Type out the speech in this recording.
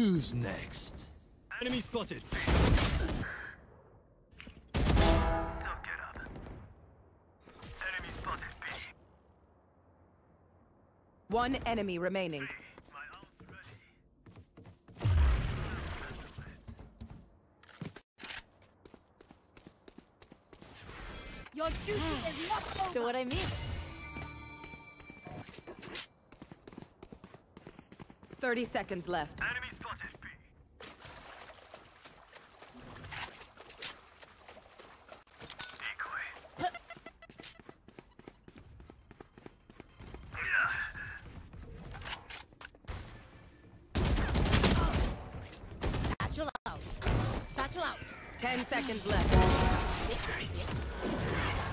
Who's next? Enemy spotted. Don't get up. Enemy spotted B. One enemy remaining. My ult's ready. Your duty is not over. So what I miss? 30 seconds left. Enemy spotted B. Decoy. Satchel out. Satchel out. 10 seconds left. This is it.